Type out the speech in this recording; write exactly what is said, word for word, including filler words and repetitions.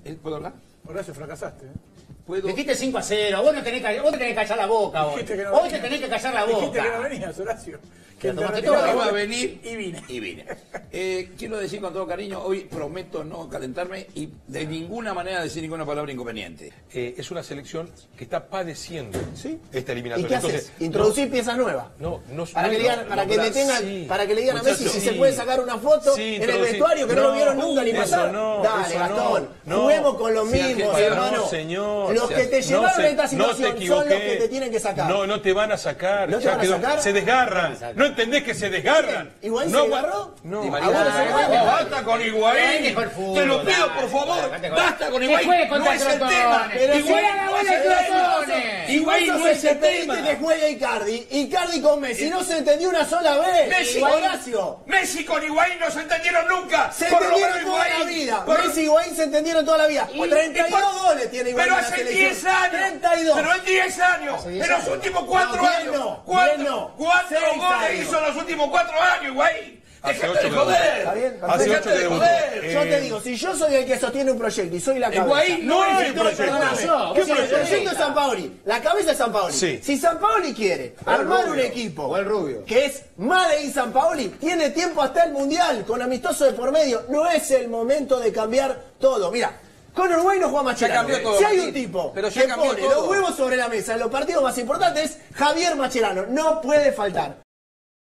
¿Puedo hablar? Horacio, fracasaste. ¿eh? ¿Puedo? Dijiste cinco a cero, vos, no tenés que, vos te tenés que callar la boca hoy. Que no hoy venías. te tenés que callar la boca. Dijiste que no venías, Horacio. Que Pero tomaste te todo. retirabas Iba a venir y vine. Y vine. Eh, quiero decir con todo cariño, hoy prometo no calentarme y de ninguna manera decir ninguna palabra inconveniente. Eh, es una selección que está padeciendo ¿Sí? esta ¿Y eliminatoria. qué haces? Entonces, Introducir piezas nuevas. No, no, Para no, que le digan, no, para no, que le Blas, tengan, sí. para que le digan a Messi Muchachos, si se sí. puede sacar una foto Sí, en el introducir- vestuario que no, lo vieron nunca ni eso pasar. no, Dale, eso Gastón, no, no. juguemos con los Sí, mismos, que- hermano. No, señor. Los que te No llevaron se- a esta no te situación son los equivoqué. que te tienen que sacar. No, no te van a sacar. ¿No te Ya van a quedó- sacar? Se desgarran. ¿No entendés que se desgarran? ¿Higuaín no, se desgarró? No. Di ¿A María. vos no se desgarró? Oh, basta con Higuaín. Dejó el fútbol, Te lo pido, dale, por favor. dale, Basta con que Higuaín. juegue No contra es el Crotone. tema. Pero Y si- juega la bola de Crotone. Higuaín Vos no sos es el el que pediste tema. que juegue Icardi. Icardi con Messi no se entendió una sola vez. Messi, Horacio. Messi con Higuaín no se entendieron nunca. Se Por lo entendieron menos toda la Higuaín. vida. Por- Messi y Higuaín se entendieron toda la vida. Y- treinta y dos y por- goles tiene Higuaín Pero en la hace selección. diez años. treinta y dos. Pero en diez años. Hace En diez los años. últimos cuatro No, diez años. no, ¿Cuánto- diez no. ¿Cuántos Seis goles años. hizo en los últimos cuatro años, Higuaín? Hace Dejate ocho de que joder. Está bien, Hace perfecto. ocho que de debutó. joder. Yo Eh, te digo, si yo soy el que sostiene un proyecto y soy la cabeza. Higuaín no es el proyecto. Perdóname, Yo, ¿qué vos sos el el proyecto proyecto. es Sampaoli. La cabeza es Sampaoli. Sí. Si Sampaoli quiere O el armar un Rubio. equipo O el Rubio. que es Made in Sampaoli, tiene tiempo hasta el Mundial, con amistoso de por medio. No es el momento de cambiar todo. Mira, con Uruguay no juega Mascherano. cambió todo, Si hay un Martín. tipo Pero ya que cambió pone todo. los huevos sobre la mesa en los partidos más importantes, Javier Mascherano. No puede faltar.